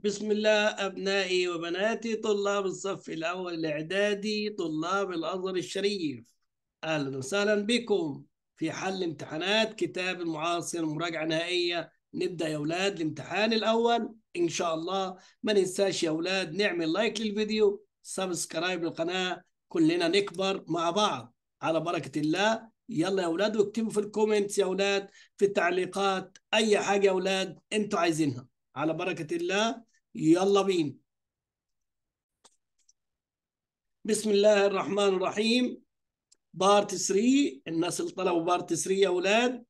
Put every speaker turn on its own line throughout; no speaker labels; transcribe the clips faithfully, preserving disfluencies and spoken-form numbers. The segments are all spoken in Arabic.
بسم الله أبنائي وبناتي طلاب الصف الأول الإعدادي طلاب الأزهر الشريف. أهلا وسهلا بكم في حل امتحانات كتاب المعاصر مراجعة نهائية. نبدأ يا أولاد الامتحان الأول إن شاء الله. ما ننساش يا أولاد نعمل لايك للفيديو، سبسكرايب للقناة، كلنا نكبر مع بعض على بركة الله. يلا يا أولاد واكتبوا في الكومنتس يا أولاد، في التعليقات أي حاجة يا أولاد أنتوا عايزينها على بركة الله. يلا بينا. بسم الله الرحمن الرحيم. بارت ثلاثة، الناس اللي طلبوا بارت ثلاثة يا اولاد.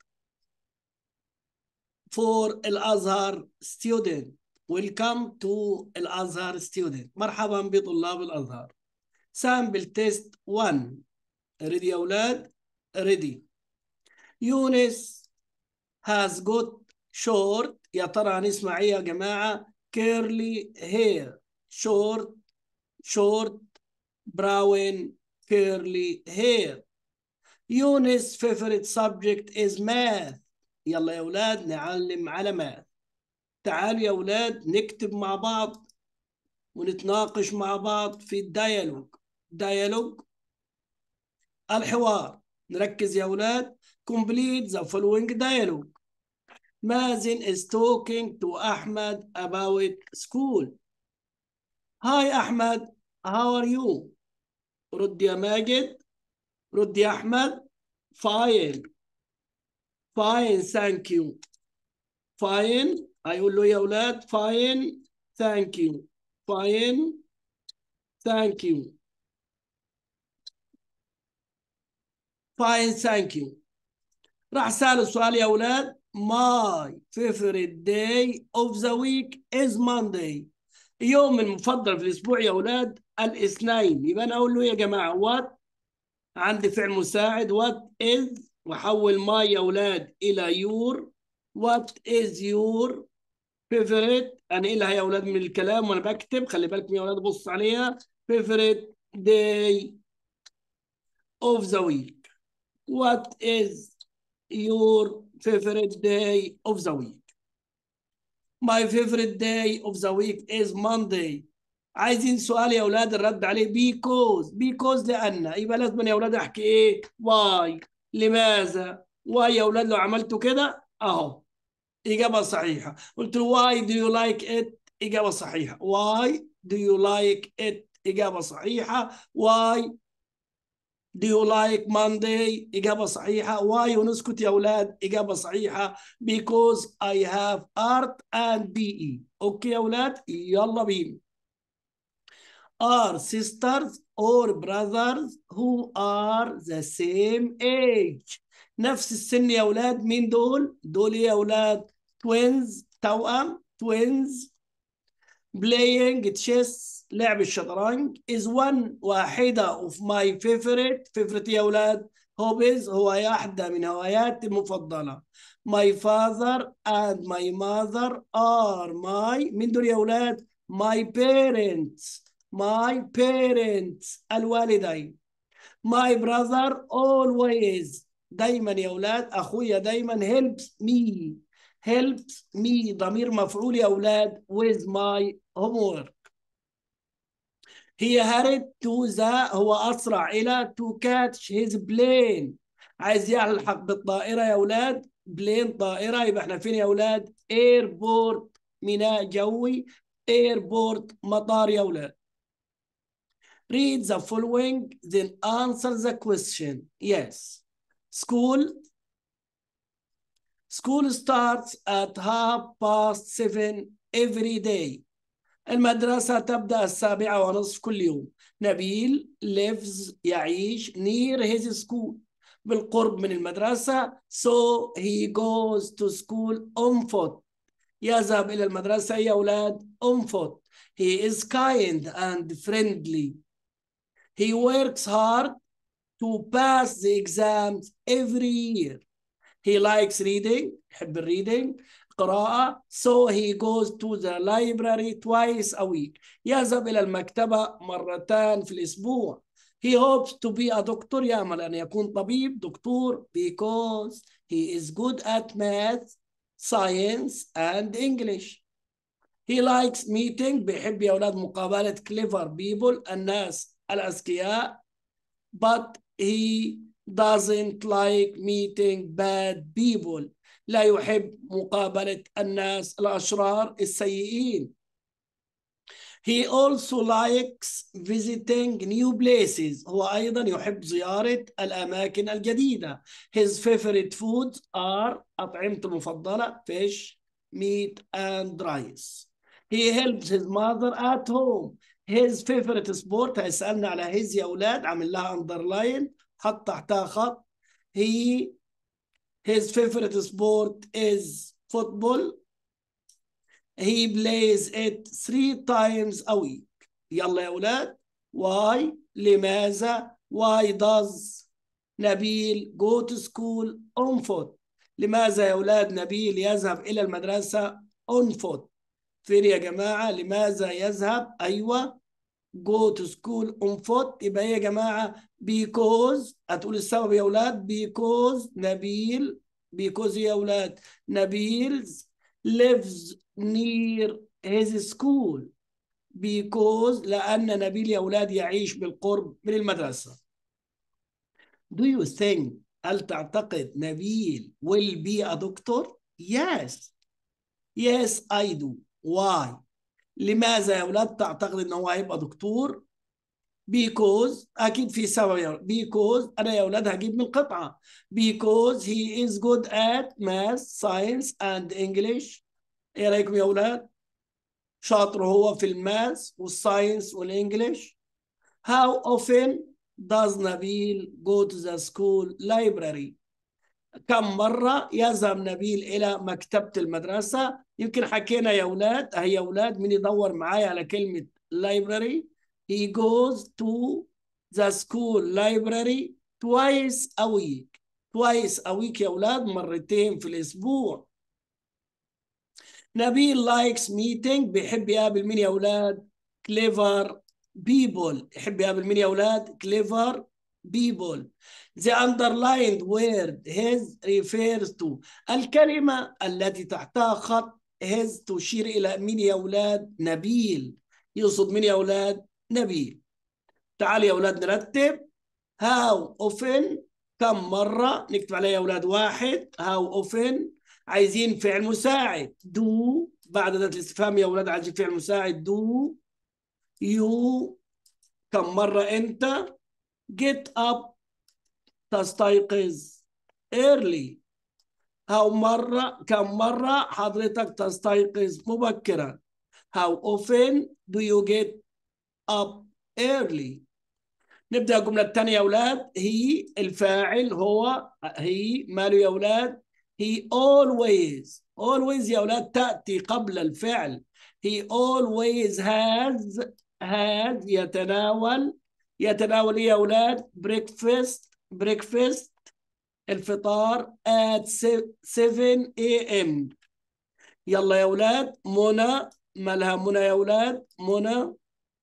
فور الازهر ستودنت، ويلكم تو الازهر ستودنت، مرحبا بطلاب الازهر. سامبل تيست واحد، ريدي يا اولاد؟ ريدي. يونس has got short، يا ترى هنسمع ايه يا جماعه؟ كيرلي هير. شورت شورت براون كيرلي هير. يونس favorite subject is math. يلا يا أولاد نعلم على math. تعالوا يا أولاد نكتب مع بعض ونتناقش مع بعض في الديالوج. ديالوج الحوار. نركز يا أولاد. complete the following dialogue. مازن is talking to Ahmed about school. Hi أحمد, how are you? رد يا ماجد. رد يا أحمد. fine fine thank you. فاين هيقول له يا اولاد فاين ثانك يو. فاين ثانك يو. فاين ثانك يو. راح سأله سؤال يا اولاد. ماي favorite day of the week is Monday. يوم المفضل في الاسبوع يا اولاد الاثنين. يبقى انا اقول له يا جماعه وات، عندي فعل مساعد وات از، واحول ماي يا اولاد الى يور. وات از يور فيفوريت، انقلها يا اولاد من الكلام وانا بكتب، خلي بالكم يا اولاد بص عليها. فيفوريت داي اوف ذا ويك. وات از يور فيفوريت داي اوف ذا ويك؟ ماي فيفوريت داي اوف ذا ويك از مانداي. عايزين سؤال يا اولاد الرد عليه بيكوز. بيكوز لان، يبقى لازم يا اولاد احكي ايه؟ واي. لماذا؟ واي يا اولاد لو عملتوا كده اهو إجابة صحيحة. قلت له why do you like it؟ إجابة صحيحة. why do you like it؟ إجابة صحيحة. why do you like Monday؟ إجابة صحيحة. why ونسكت يا أولاد؟ إجابة صحيحة. because I have art and بي إي. أوكي يا أولاد يلا بينا. are sisters or brothers who are the same age. نفس السن يا أولاد. مين دول؟ دول يا أولاد twins، توأم. twins playing chess، لعب الشطرنج is one، واحدة of my favorite. favorite يا أولاد hobbies، هو واحدة من هواياتي المفضلة. my father and my mother are my، من دول يا أولاد؟ my parents. my parents الوالدين. my brother always، دايما يا أولاد أخويا دايما helps me. helps me ضمير مفعول يا أولاد with my homework. he hurried to the، هو أسرع إلى to catch his plane، عايز يلحق بالطائرة يا أولاد. بلين طائرة، يبقى احنا فين يا أولاد؟ airport ميناء جوي. airport مطار يا أولاد. read the following then answer the question. yes. school School starts at half past seven every day. المدرسة تبدأ السابعة ونصف كل يوم. نبيل lives يعيش near his school، بالقرب من المدرسة. so he goes to school on foot، يذهب إلى المدرسة يا أولاد on foot. he is kind and friendly. he works hard to pass the exams every year. he likes reading، يحب الريدing قراءة. so he goes to the library twice a week، يذهب إلى المكتبة مرتان في الأسبوع. he hopes to be a doctor، يأمل أن يكون طبيب دكتور because he is good at math, science and English. He likes meeting بيحب يا أولاد مقابلة clever people الناس الأذكياء. But he doesn't like meeting bad people. لا يحب مقابلة الناس الأشرار السيئين. He also likes visiting new places. هو أيضا يحب زيارة الأماكن الجديدة. His favorite foods are أطعمته المفضلة fish, meat and rice. He helps his mother at home. His favorite sport هيسألنا على his يا أولاد عامل لها underline حط تحتها خط. He his favorite sport is football. He plays it three times a week. يلا يا أولاد. Why لماذا why does نبيل go to school on foot. لماذا يا أولاد نبيل يذهب إلى المدرسة on foot. فين يا جماعة لماذا يذهب أيوة go to school on foot يبقى يا جماعة because هتقول السبب يا أولاد because نبيل because يا أولاد نبيل lives near his school because لأن نبيل يا أولاد يعيش بالقرب من المدرسة. Do you think هل تعتقد نبيل will be a doctor? Yes. Yes I do. Why? لماذا يا أولاد تعتقد إنه هو هيبقى دكتور؟ because أكيد في سبب يا أولاد. because أنا يا أولاد هجيب من قطعة because he is good at math, science and English. ايه رايكم يا اولاد؟ شاطر هو في الماث والساينس والانجليش. How often does نبيل go to the school library؟ كم مرة يذهب نبيل إلى مكتبة المدرسة؟ يمكن حكينا يا أولاد هي يا أولاد من يدور معايا على كلمة library. He goes to the school library twice a week. twice a week يا أولاد مرتين في الأسبوع. نبيل لايكس ميتينج بيحب يقابل مين يا اولاد؟ كليفر بيبول. يحب يقابل مين يا اولاد؟ كليفر بيبول. The underlined word his refers to الكلمة التي تحتها خط his تشير إلى مين يا أولاد؟ نبيل. يقصد مين يا أولاد؟ نبيل. تعالوا يا أولاد نرتب. how often كم مرة نكتب عليها يا أولاد واحد. how often عايزين فعل مساعد do بعد ذات الاستفهام يا أولاد عايزين فعل مساعد do you كم مرة أنت get up تستيقظ early. how مرة كم مرة حضرتك تستيقظ مبكرا. how often do you get up early. نبدأ الجملة الثانية يا أولاد. هي الفاعل هو هي ماله يا أولاد؟ he always always يا أولاد تأتي قبل الفعل. he always has has يتناول يتناول يا أولاد breakfast breakfast الفطار at seven a m يلا يا أولاد. منى مالها منى يا أولاد؟ منى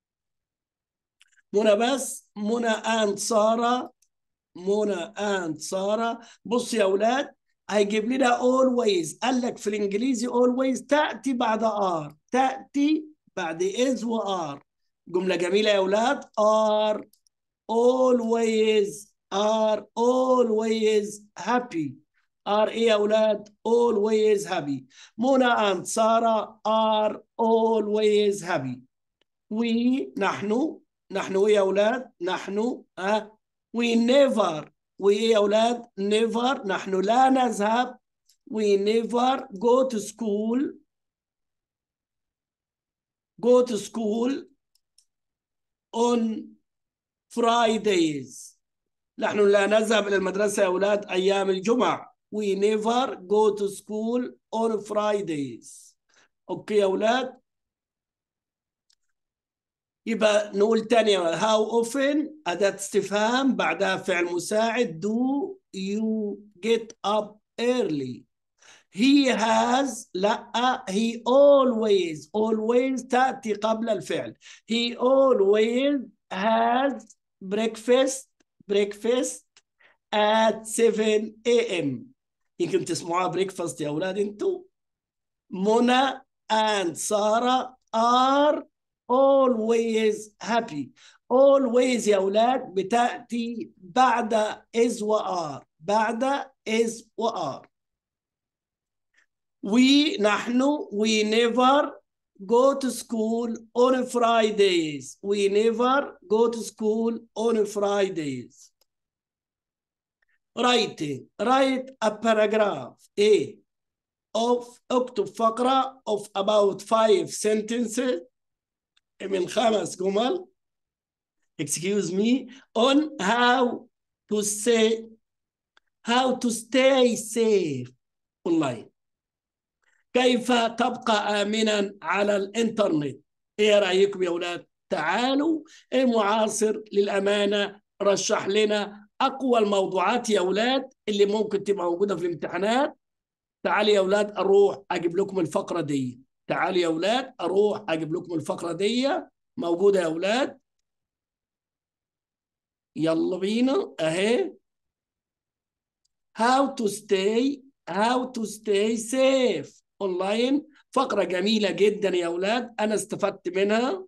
منى بس منى اند ساره منى اند ساره. بص يا اولاد هيجيب لنا always. قال لك في الانجليزي always تاتي بعد ار تاتي بعد is و ار. جمله جميله يا اولاد. are always are always happy. are ايه يا اولاد؟ always happy. منى اند ساره are always happy. we نحن نحن ايه يا اولاد؟ نحن ها we never we ايه يا اولاد؟ never نحن لا نذهب. we never go to school go to school on Fridays. نحن لا نذهب الى المدرسه يا اولاد ايام الجمعه. we never go to school on Fridays. اوكي يا اولاد. يبقى نقول تاني how often أداة استفهام بعدها فعل مساعد do you get up early. he has لا he always always تأتي قبل الفعل. he always has breakfast breakfast at seven a m يمكن تسمعوها breakfast يا أولاد انتوا. منى and Sarah are always happy. always يا أولاد بتأتي بعد is و are. بعد is و are. we نحن we never go to school on Fridays. We never go to school on Fridays. Writing. Write a paragraph. A. Of اكتب فقرة of about five sentences من خمس جمل. Excuse me. On how to say how to stay safe online. كيف تبقى آمنا على الإنترنت. إيه رأيكم يا أولاد؟ تعالوا المعاصر للأمانة رشح لنا أقوى الموضوعات يا أولاد اللي ممكن تبقى موجودة في الامتحانات. تعالوا يا أولاد أروح أجيب لكم الفقرة دي. تعالوا يا أولاد أروح أجيب لكم الفقرة دي موجودة يا أولاد. يلا بينا أهي. How to stay how to stay safe online. فقرة جميلة جدا يا أولاد أنا استفدت منها.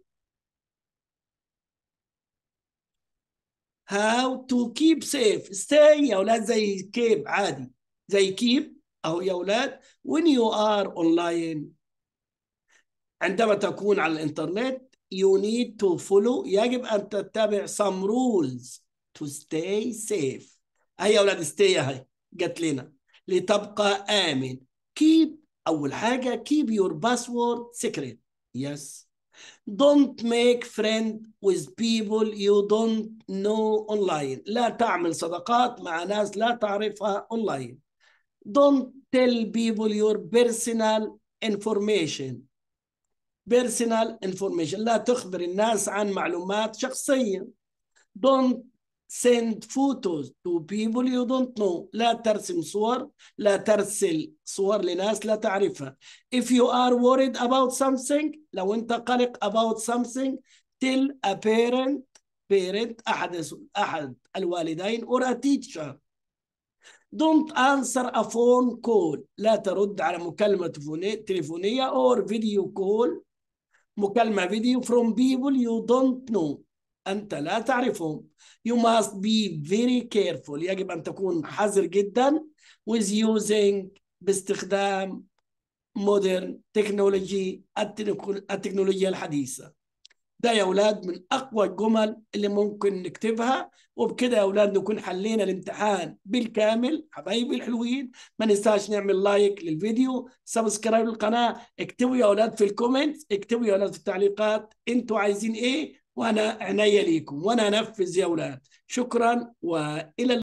How to keep safe. stay يا أولاد زي keep عادي زي keep أهو يا أولاد. when you are online عندما تكون على الإنترنت you need to follow يجب أن تتبع some rules to stay safe. هيا يا أولاد stay هاي جت لنا لتبقى آمن. keep أول حاجة keep your password secret. yes. don't make friend with people you don't know online. لا تعمل صداقات مع ناس لا تعرفها online. don't tell people your personal information. personal information لا تخبر الناس عن معلومات شخصية. don't send photos to people you don't know. لا ترسم صور لا ترسل صور لناس لا تعرفها. if you are worried about something لو أنت قلق about something tell a parent parent أحد أحد الوالدين or a teacher. don't answer a phone call لا ترد على مكالمة تليفونية or video call مكالمة فيديو from people you don't know أنت لا تعرفهم. you must be very careful يجب أن تكون حذر جدا with using باستخدام modern technology التكنولوجيا الحديثة. ده يا أولاد من أقوى الجمل اللي ممكن نكتبها. وبكده يا أولاد نكون حلينا الامتحان بالكامل. حبايبي الحلوين ما ننساش نعمل لايك للفيديو سبسكرايب للقناة. اكتبوا يا أولاد في الكومنت اكتبوا يا أولاد في التعليقات انتوا عايزين ايه وانا عناية ليكم وانا انفذ يا أولاد. شكرا والى